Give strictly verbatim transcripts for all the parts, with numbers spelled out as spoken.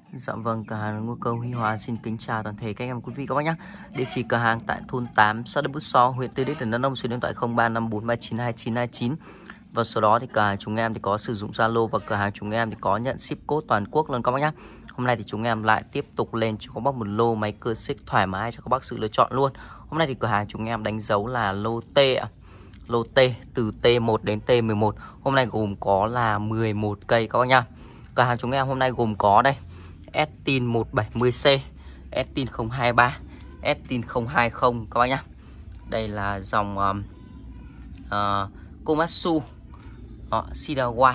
Dạ vâng, cửa hàng Ngô Câu Huy Hòa xin kính chào toàn thể các em quý vị các bác nhé. Địa chỉ cửa hàng tại thôn tám, xã Đức Bút So, huyện Tư Đức, tỉnh Đắk Nông, số điện thoại không ba năm bốn ba chín hai chín hai chín. Và sau đó thì cửa hàng chúng em thì có sử dụng Zalo và cửa hàng chúng em thì có nhận ship code toàn quốc luôn các bác nhé. Hôm nay thì chúng em lại tiếp tục lên cho các bác một lô máy cưa xích thoải mái cho các bác sự lựa chọn luôn. Hôm nay thì cửa hàng chúng em đánh dấu là lô T ạ. Lô T từ T một đến T mười một. Hôm nay gồm có là mười một cây các bác nhá. Cửa hàng chúng em hôm nay gồm có đây Estin một bảy mươi C, Estin không hai ba, Estin không hai không các bác nhá. Đây là dòng um, uh, Komatsu đó, Shidawa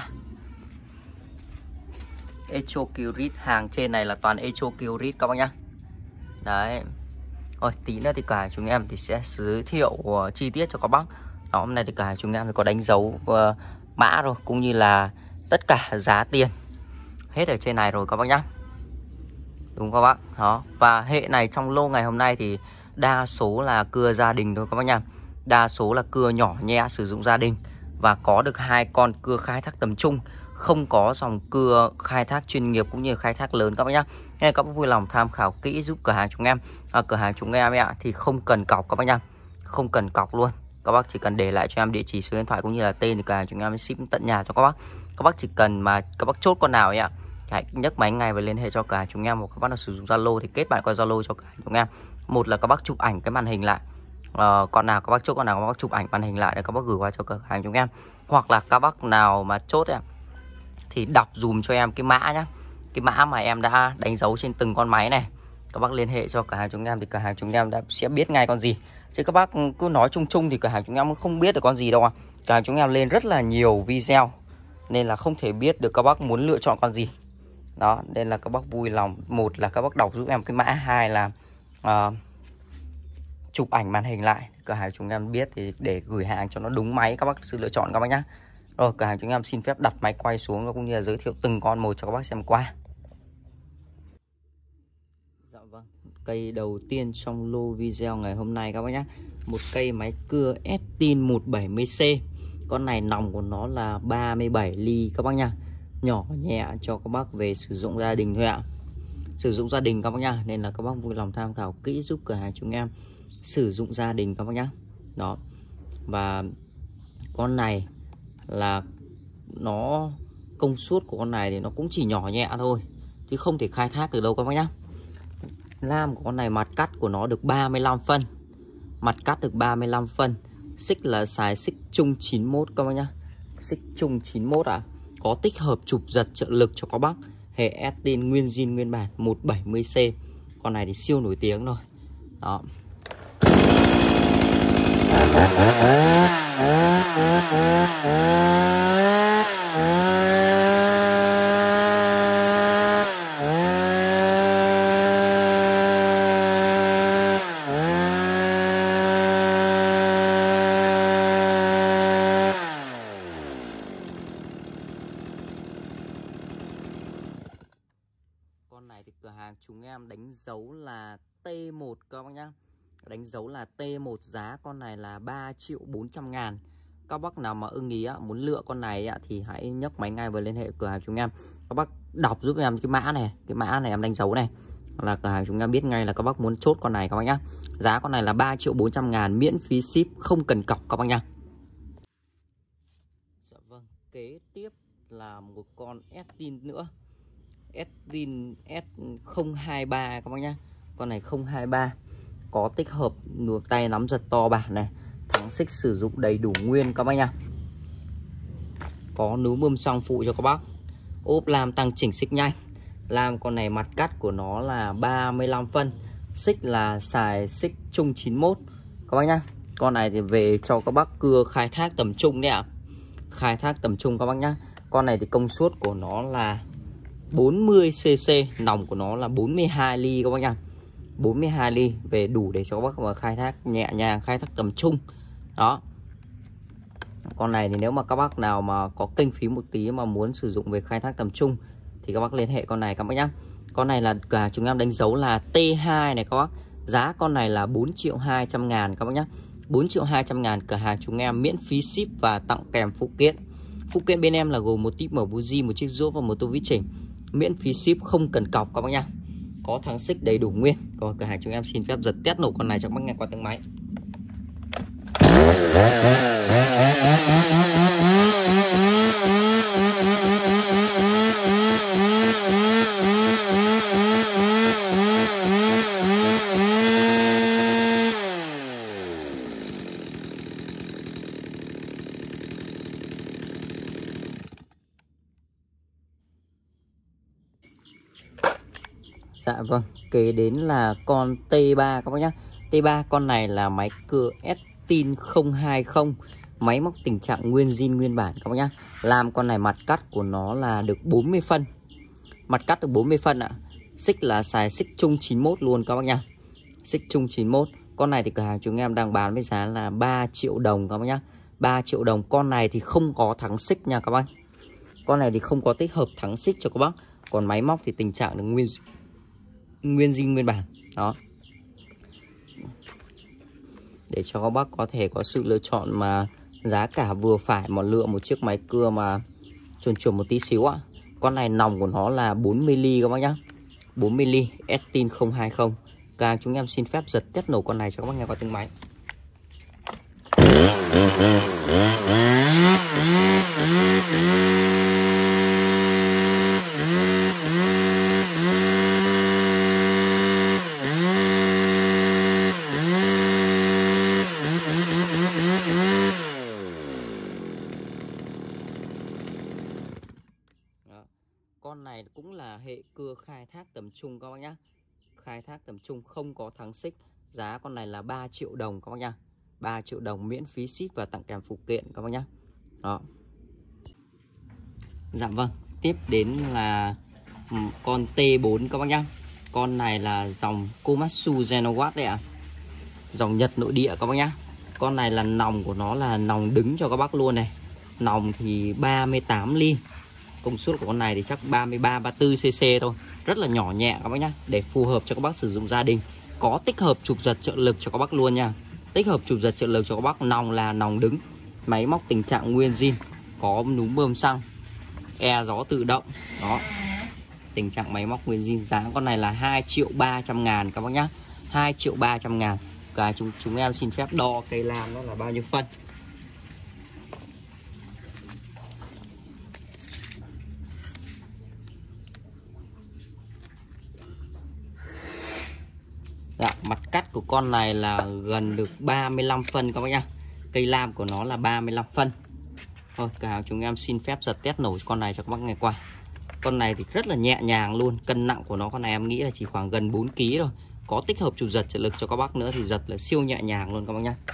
Echo Kyrit. Hàng trên này là toàn Echo Kyrit các bác nhá. Đấy. Rồi tí nữa thì cả chúng em thì sẽ giới thiệu uh, chi tiết cho các bác. Đó, hôm nay thì cả chúng em thì có đánh dấu uh, mã rồi, cũng như là tất cả giá tiền hết ở trên này rồi các bác nhá. Đúng các bác. Đó. Và hệ này trong lô ngày hôm nay thì đa số là cưa gia đình thôi các bác nha. Đa số là cưa nhỏ nhẹ sử dụng gia đình. Và có được hai con cưa khai thác tầm trung, không có dòng cưa khai thác chuyên nghiệp cũng như khai thác lớn các bác nhá. Nên các bác vui lòng tham khảo kỹ giúp cửa hàng chúng em. À, cửa hàng chúng em ấy ạ thì không cần cọc các bác nhá. Không cần cọc luôn. Các bác chỉ cần để lại cho em địa chỉ, số điện thoại cũng như là tên thì cửa hàng chúng em ship tận nhà cho các bác. Các bác chỉ cần mà các bác chốt con nào ấy ạ, hãy nhấc máy ngay và liên hệ cho cửa hàng chúng em. Hoặc các bác nào sử dụng Zalo thì kết bạn qua Zalo cho cửa hàng chúng em. Một là các bác chụp ảnh cái màn hình lại, uh, con nào các bác chốt con nào các bác chụp ảnh màn hình lại để các bác gửi qua cho cửa hàng chúng em. Hoặc là các bác nào mà chốt ấy, thì đọc dùm cho em cái mã nhá, cái mã mà em đã đánh dấu trên từng con máy này. Các bác liên hệ cho cửa hàng chúng em thì cửa hàng chúng em đã sẽ biết ngay con gì. Chứ các bác cứ nói chung chung thì cửa hàng chúng em không biết được con gì đâu à. Cửa hàng chúng em lên rất là nhiều video nên là không thể biết được các bác muốn lựa chọn con gì. Đó, nên là các bác vui lòng, một là các bác đọc giúp em cái mã, hai là uh, chụp ảnh màn hình lại cửa hàng chúng em biết thì để gửi hàng cho nó đúng máy các bác sự lựa chọn các bác nhá. Rồi cửa hàng chúng em xin phép đặt máy quay xuống cũng như là giới thiệu từng con một cho các bác xem qua. Dạ vâng, cây đầu tiên trong lô video ngày hôm nay các bác nhé, một cây máy cưa Estin một bảy mươi C. Con này nòng của nó là ba mươi bảy ly các bác nha. Nhỏ nhẹ cho các bác về sử dụng gia đình thôi ạ. Sử dụng gia đình các bác nha, nên là các bác vui lòng tham khảo kỹ giúp cửa hàng chúng em sử dụng gia đình các bác nhá. Đó. Và con này là nó công suất của con này thì nó cũng chỉ nhỏ nhẹ thôi, chứ không thể khai thác được đâu các bác nhá. Lam của con này mặt cắt của nó được ba mươi lăm phân. Mặt cắt được ba mươi lăm phân. Xích là xài xích chung chín mốt các bác nhá. Xích chung chín mốt ạ. À. Có tích hợp chụp giật trợ lực cho các bác. Hệ Estin nguyên zin nguyên bản một bảy mươi C. Con này thì siêu nổi tiếng rồi. Đó. Con này thì cửa hàng chúng em đánh dấu là T một các bác nhá. Đánh dấu là T một, giá con này là ba triệu bốn trăm ngàn. Các bác nào mà ưng ý á, muốn lựa con này á, thì hãy nhấc máy ngay và liên hệ cửa hàng chúng em. Các bác đọc giúp em cái mã này, cái mã này em đánh dấu này, là cửa hàng chúng em biết ngay là các bác muốn chốt con này các bác nhá. Giá con này là ba triệu bốn trăm ngàn, miễn phí ship, không cần cọc các bác nhá. Dạ vâng, kế tiếp là một con Estin nữa. Estin S không hai ba các bác nhá. Con này không hai ba. Có tích hợp nùa tay nắm giật to bản này, thắng xích sử dụng đầy đủ nguyên các bác nha. Có núm bơm xăng phụ cho các bác. Ốp lam tăng chỉnh xích nhanh. Lam con này mặt cắt của nó là ba mươi lăm phân. Xích là xài xích chung chín mốt các bác nhá. Con này thì về cho các bác cưa khai thác tầm trung đấy ạ. À. Khai thác tầm trung các bác nhá. Con này thì công suất của nó là bốn mươi xê xê, nòng của nó là bốn mươi hai ly các bác nhá. bốn mươi hai ly về đủ để cho các bác mà khai thác nhẹ nhàng, khai thác tầm trung. Đó. Con này thì nếu mà các bác nào mà có kinh phí một tí mà muốn sử dụng về khai thác tầm trung thì các bác liên hệ con này các bác nhá. Con này là cả chúng em đánh dấu là T hai này các bác. Giá con này là bốn triệu hai trăm ngàn các bác nhá. bốn triệu hai trăm ngàn, cửa hàng chúng em miễn phí ship và tặng kèm phụ kiện. Phụ kiện bên em là gồm một típ mở buji, một chiếc rốt và một tô vít chỉnh. miễn phí ship, không cần cọc các bác nhá. Có thắng xích đầy đủ nguyên. Còn cửa hàng chúng em xin phép giật test nổ con này cho các bác nghe qua tiếng máy. Dạ vâng, kế đến là con T ba các bác nhá. T ba con này là máy cưa Estin không hai không, máy móc tình trạng nguyên zin nguyên bản các bác nhá. Làm con này mặt cắt của nó là được bốn mươi phân. Mặt cắt được bốn mươi phân ạ. Xích là xài xích chung chín mốt luôn các bác nhá. Xích chung chín mốt. Con này thì cửa hàng chúng em đang bán với giá là ba triệu đồng các bác nhá. ba triệu đồng. Con này thì không có thắng xích nha các bác. Con này thì không có tích hợp thắng xích cho các bác. Còn máy móc thì tình trạng được nguyên nguyên zin nguyên bản đó, để cho các bác có thể có sự lựa chọn mà giá cả vừa phải mà lựa một chiếc máy cưa mà chuẩn chuẩn một tí xíu ạ. Con này nòng của nó là bốn mươi ly các bác nhá, bốn mươi ly Estin không hai không. Càng chúng em xin phép giật test nổ con này cho các bác nghe qua tiếng máy. Con này cũng là hệ cưa khai thác tầm trung các bác nhá. Khai thác tầm trung không có thắng xích. Giá con này là ba triệu đồng các bác nhá. ba triệu đồng miễn phí ship và tặng kèm phụ kiện các bác nhá. Đó. Dạ vâng, tiếp đến là con T bốn các bác nhá. Con này là dòng Komatsu Genowatt đấy ạ. À. Dòng Nhật nội địa các bác nhá. Con này là nòng của nó là nòng đứng cho các bác luôn này. Nòng thì ba mươi tám ly. Công suất của con này thì chắc ba mươi ba ba mươi tư xê-xê thôi. Rất là nhỏ nhẹ các bác nhá. Để phù hợp cho các bác sử dụng gia đình. Có tích hợp chụp giật trợ lực cho các bác luôn nha. Tích hợp chụp giật trợ lực cho các bác. Nòng là nòng đứng. Máy móc tình trạng nguyên zin. Có núm bơm xăng. E gió tự động. Đó. Tình trạng máy móc nguyên zin. Giá con này là hai triệu ba trăm ngàn các bác nhá. hai triệu ba trăm ngàn. Cả chúng, chúng em xin phép đo cây lam nó là bao nhiêu phân. Dạ, mặt cắt của con này là gần được ba mươi lăm phân các bác nhá. Cây lam của nó là ba mươi lăm phân. Thôi, cả hàng chúng em xin phép giật test nổ con này cho các bác nghe qua. Con này thì rất là nhẹ nhàng luôn. Cân nặng của nó con này em nghĩ là chỉ khoảng gần bốn ki lô gam thôi. Có tích hợp chụp giật trợ lực cho các bác nữa thì giật là siêu nhẹ nhàng luôn các bác nhá.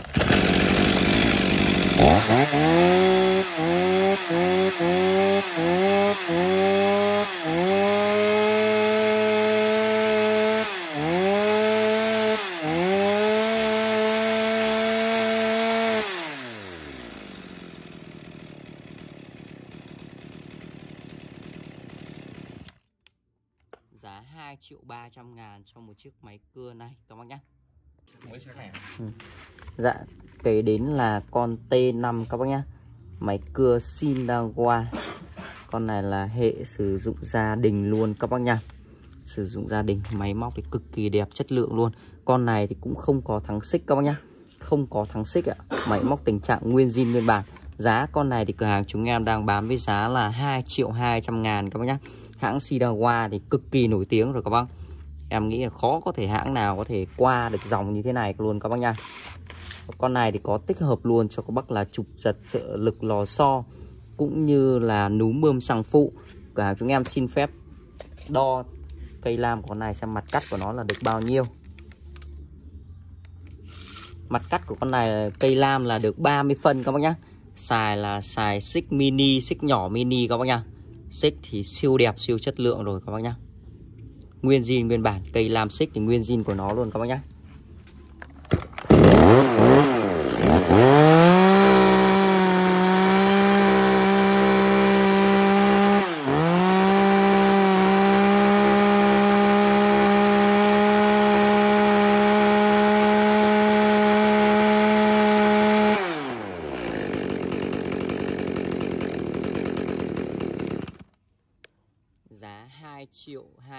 Giá hai triệu ba trăm ngàn cho một chiếc máy cưa này các bác nhé. Ừ. Dạ, kế đến là con T năm các bác nhé. Máy cưa Shinagawa. Con này là hệ sử dụng gia đình luôn các bác nha. Sử dụng gia đình, máy móc thì cực kỳ đẹp, chất lượng luôn. Con này thì cũng không có thắng xích các bác nhá. Không có thắng xích ạ. Máy móc tình trạng nguyên zin nguyên bản. Giá con này thì cửa hàng chúng em đang bán với giá là hai triệu hai trăm ngàn các bác nhá. Hãng Shinagawa thì cực kỳ nổi tiếng rồi các bác. Em nghĩ là khó có thể hãng nào có thể qua được dòng như thế này luôn các bác nha. Con này thì có tích hợp luôn cho các bác là chụp giật trợ lực lò xo cũng như là núm bơm xăng phụ. Cửa hàng chúng em xin phép đo cây lam của con này xem mặt cắt của nó là được bao nhiêu. Mặt cắt của con này cây lam là được ba mươi phân các bác nhá. Xài là xài xích mini, xích nhỏ mini các bác nhá. Xích thì siêu đẹp, siêu chất lượng rồi các bác nhá. Nguyên zin nguyên bản, cây lam xích thì nguyên zin của nó luôn các bác nhá. Giá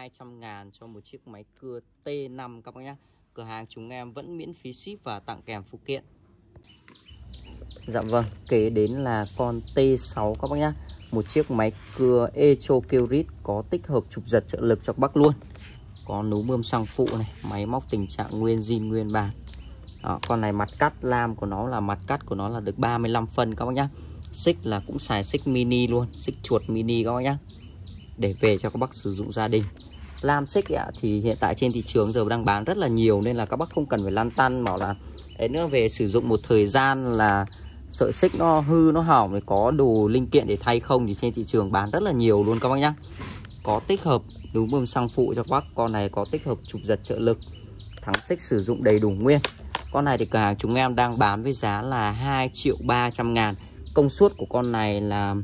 hai trăm ngàn cho một chiếc máy cưa T năm các bác nhá. Cửa hàng chúng em vẫn miễn phí ship và tặng kèm phụ kiện. Dạ vâng, kế đến là con T sáu các bác nhá. Một chiếc máy cưa Echo Kyrit có tích hợp trục giật trợ lực cho các bác luôn. Có nấu mâm xăng phụ này, máy móc tình trạng nguyên zin nguyên bản. Đó, con này mặt cắt lam của nó là mặt cắt của nó là được ba mươi lăm phân các bác nhá. Xích là cũng xài xích mini luôn, xích chuột mini các bác nhá. Để về cho các bác sử dụng gia đình. Lam xích ạ, thì hiện tại trên thị trường giờ đang bán rất là nhiều, nên là các bác không cần phải lăn tăn bảo là đấy nữa về sử dụng một thời gian là sợi xích nó hư nó hỏng, rồi có đồ linh kiện để thay không, thì trên thị trường bán rất là nhiều luôn các bác nhá. Có tích hợp núm bơm xăng phụ cho các bác. Con này có tích hợp trục giật trợ lực, thắng xích sử dụng đầy đủ nguyên. Con này thì cửa hàng chúng em đang bán với giá là hai triệu ba trăm ngàn. Công suất của con này là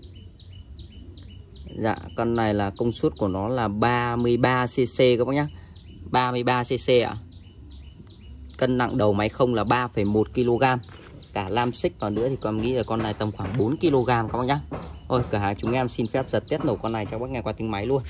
Dạ, con này là công suất của nó là ba mươi ba xê xê các bác nhá. ba mươi ba xê xê ạ. Cân nặng đầu máy không là ba phẩy một ki lô gam. Cả lam xích vào nữa thì con nghĩ là con này tầm khoảng bốn ki lô gam các bác nhá. Thôi, cửa hàng chúng em xin phép giật test nổ con này cho các bác nghe qua tiếng máy luôn.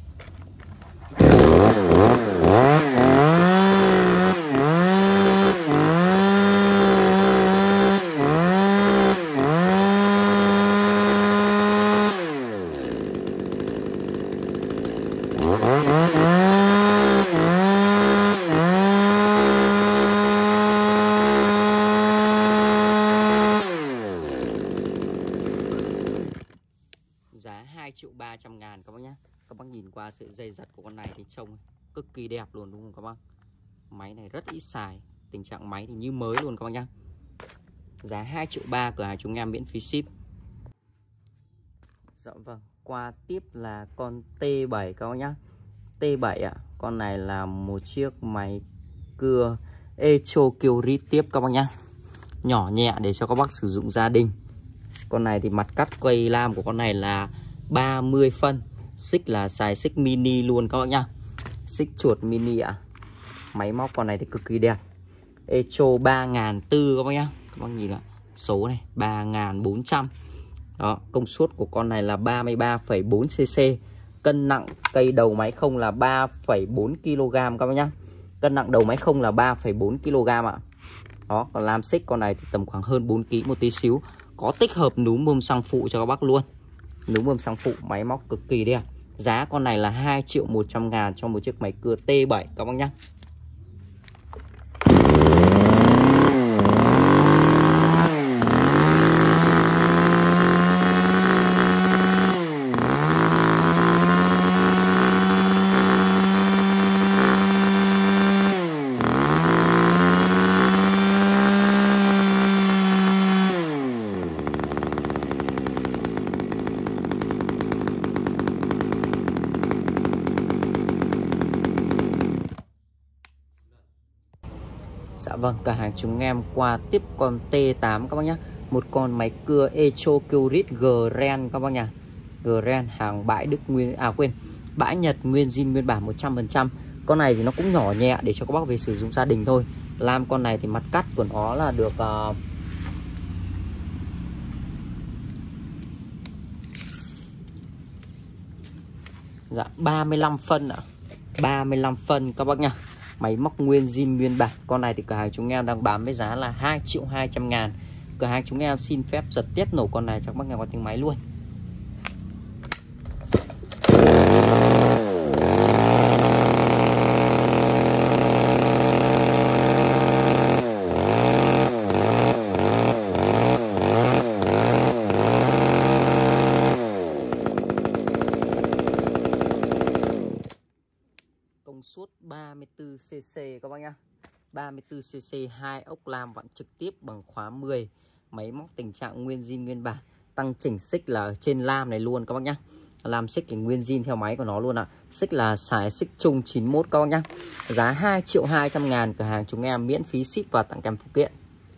Giá hai triệu ba trăm ngàn các bác nhé. Các bác nhìn qua sự dày dặt của con này thì trông cực kỳ đẹp luôn đúng không các bác. Máy này rất ít xài, tình trạng máy thì như mới luôn các bác nhé. Giá hai triệu ba, cửa hàng chúng em miễn phí ship. Dạ vâng, qua tiếp là con T bảy các bác nhé. T bảy ạ, à, con này là một chiếc máy cưa Echo Kyrit tiếp các bác nhé. Nhỏ nhẹ để cho các bác sử dụng gia đình. Con này thì mặt cắt quay lam của con này là ba mươi phân. Xích là xài xích mini luôn các bác nhá. Xích chuột mini ạ. À. Máy móc con này thì cực kỳ đẹp. Echo ba nghìn bốn trăm các bác nhá. Các bác nhìn ạ, số này ba nghìn bốn trăm. Đó, công suất của con này là ba mươi ba phẩy bốn xê xê. Cân nặng cây đầu máy không là ba phẩy bốn ki lô gam các bác nhá. Cân nặng đầu máy không là ba phẩy bốn ki lô gam ạ. Đó, còn lam xích con này thì tầm khoảng hơn bốn ki lô gam một tí xíu. Có tích hợp núm bơm xăng phụ cho các bác luôn. Núm bơm xăng phụ, máy móc cực kỳ đẹp. Giá con này là hai triệu một trăm ngàn cho một chiếc máy cưa T bảy các bác nhé. Dạ vâng, cả hàng chúng em qua tiếp con T tám các bác nhé. Một con máy cưa Echo Kyrit Gren các bác nhá. Gren hàng bãi Đức nguyên à quên, bãi Nhật nguyên zin nguyên bản một trăm phần trăm. Con này thì nó cũng nhỏ nhẹ để cho các bác về sử dụng gia đình thôi. Lam con này thì mặt cắt của nó là được uh, dạ ba mươi lăm phân ạ. ba mươi lăm phân các bác nhá. Máy móc nguyên zin nguyên bản. Con này thì cửa hàng chúng em đang bán với giá là hai triệu hai trăm ngàn. Cửa hàng chúng em xin phép giật test nổ con này cho các bác nghe qua tiếng máy luôn. Công suất ba mươi tư xê xê các bác nhá. ba mươi tư xê xê, hai ốc lam vặn trực tiếp bằng khóa mười. Máy móc tình trạng nguyên zin nguyên bản. Tăng chỉnh xích là ở trên lam này luôn các bác nhá. Lam xích thì nguyên zin theo máy của nó luôn ạ. À. Xích là xài xích chung chín mốt các bác nhá. Giá hai triệu hai trăm ngàn, cửa hàng chúng em miễn phí ship và tặng kèm phụ kiện.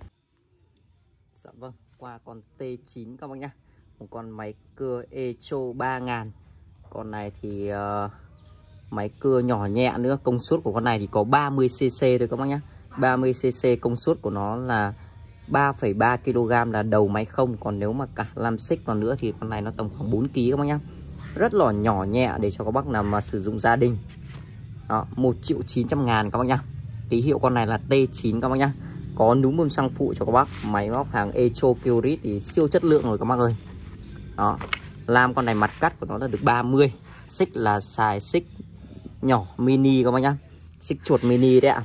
Dạ vâng, qua con T chín các bác nhá. Một con máy cưa Echo ba nghìn. Con này thì uh, máy cưa nhỏ nhẹ nữa. Công suất của con này thì có ba mươi xê xê thôi các bác nhé. ba mươi xê xê, công suất của nó là ba phẩy ba ki lô gam là đầu máy không. Còn nếu mà cả lam xích vào nữa thì con này nó tầm khoảng bốn ki lô gam các bác nhé. rất là nhỏ nhẹ để cho các bác nào mà sử dụng gia đình. Đó, một triệu chín trăm ngàn các bác nhá. Ký hiệu con này là T chín các bác nhá. Có núm bơm xăng phụ cho các bác. Máy móc hàng Echo Kyrit thì siêu chất lượng rồi các bác ơi. Đó, lam con này mặt cắt của nó là được ba mươi. Xích là xài xích nhỏ mini các bác nhá. Xích chuột mini đấy ạ.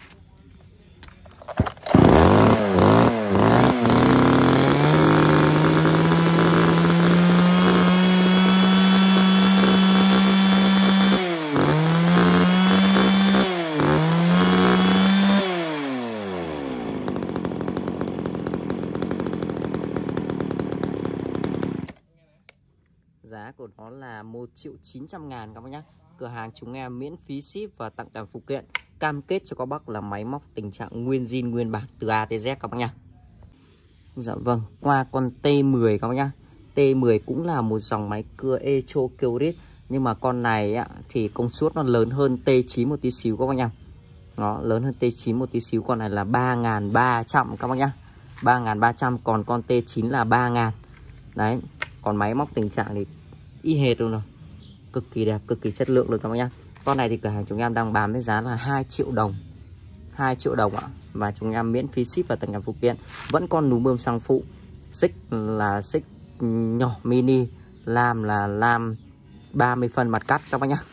Giá của nó là một triệu chín trăm ngàn các bác nhé. Cửa hàng chúng em miễn phí ship và tặng kèm phụ kiện. Cam kết cho các bác là máy móc tình trạng nguyên zin nguyên bản từ A tới Z các bác nhé. Dạ vâng, qua con T mười các bác nhé. T mười cũng là một dòng máy cưa Echo Kyrit. Nhưng mà con này á, thì công suất nó lớn hơn T chín một tí xíu các bác nhé. Nó lớn hơn T chín một tí xíu. Con này là ba nghìn ba trăm các bác nhé. ba nghìn ba trăm, còn con T chín là ba nghìn. Đấy, còn máy móc tình trạng thì y hệt luôn rồi, cực kỳ đẹp, cực kỳ chất lượng luôn các bác nhá. Con này thì cửa hàng chúng em đang bán với giá là hai triệu đồng, hai triệu đồng ạ. Và chúng em miễn phí ship và tặng kèm phụ kiện. Vẫn còn núm bơm xăng phụ. Xích là xích nhỏ mini. Lam là lam ba mươi phân mặt cắt các bác nhá.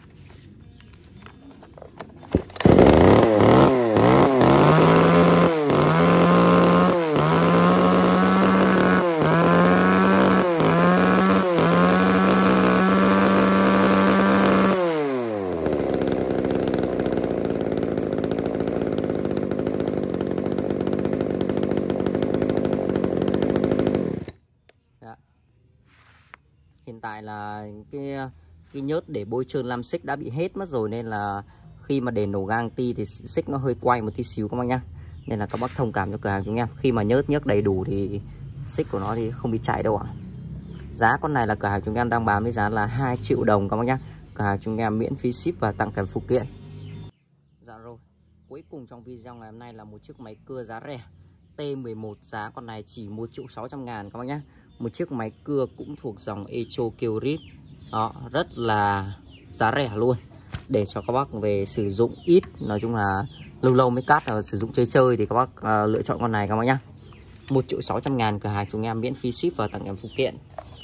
Hiện tại là cái cái nhớt để bôi trơn lam xích đã bị hết mất rồi, nên là khi mà để nổ gang ti thì xích nó hơi quay một tí xíu các bác nhá. Nên là các bác thông cảm cho cửa hàng chúng em. Khi mà nhớt nhớt đầy đủ thì xích của nó thì không bị chảy đâu ạ. Giá con này là cửa hàng chúng em đang bán với giá là hai triệu đồng các bác nhá. Cửa hàng chúng em miễn phí ship và tặng kèm phụ kiện. Dạ rồi, cuối cùng trong video ngày hôm nay là một chiếc máy cưa giá rẻ T mười một. Giá con này chỉ một triệu sáu trăm ngàn các bác nhá. Một chiếc máy cưa cũng thuộc dòng Echo Kyrit. Đó, rất là giá rẻ luôn. Để cho các bác về sử dụng ít, nói chung là lâu lâu mới cắt, sử dụng chơi chơi thì các bác uh, lựa chọn con này các bác nhá. một triệu sáu trăm ngàn, cửa hàng chúng em miễn phí ship và tặng kèm phụ kiện.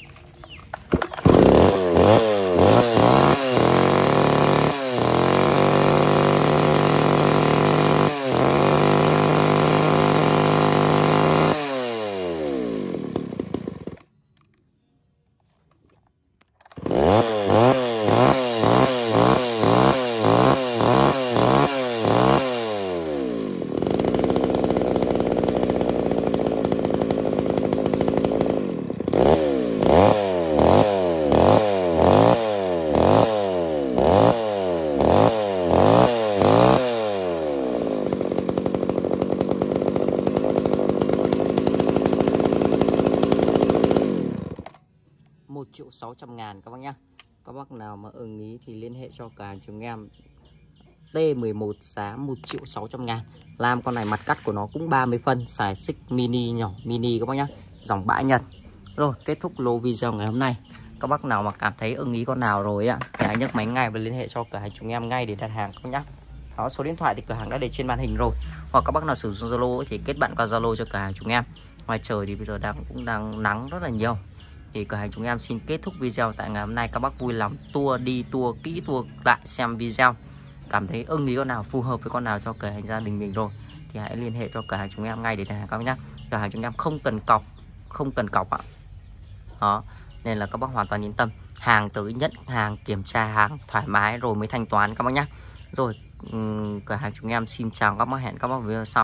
một triệu sáu trăm ngàn các bác nhá. Các bác nào mà ưng ý thì liên hệ cho cửa hàng chúng em. T mười một giá một triệu sáu trăm ngàn. Lam con này mặt cắt của nó cũng ba mươi phân, xài xích mini nhỏ mini các bác nhá. Dòng bãi Nhật. Rồi, kết thúc lô video ngày hôm nay. Các bác nào mà cảm thấy ưng ý con nào rồi ạ thì hãy nhấc máy ngay và liên hệ cho cửa hàng chúng em ngay để đặt hàng các bác nhá. Đó, số điện thoại thì cửa hàng đã để trên màn hình rồi. Hoặc các bác nào sử dụng Zalo thì kết bạn qua Zalo cho cửa hàng chúng em. Ngoài trời thì bây giờ đang cũng đang nắng rất là nhiều. Thì cửa hàng chúng em xin kết thúc video tại ngày hôm nay. Các bác vui lòng tua đi tua kỹ tua lại xem video, cảm thấy ưng ý con nào, phù hợp với con nào cho cửa hàng gia đình mình rồi thì hãy liên hệ cho cửa hàng chúng em ngay để đặt hàng các bác nhá. Cửa hàng chúng em không cần cọc, không cần cọc ạ. Đó, nên là các bác hoàn toàn yên tâm. Hàng tới nhận hàng, kiểm tra hàng thoải mái rồi mới thanh toán các bác nhá. Rồi, um, cửa hàng chúng em xin chào các bác, hẹn các bác video sau.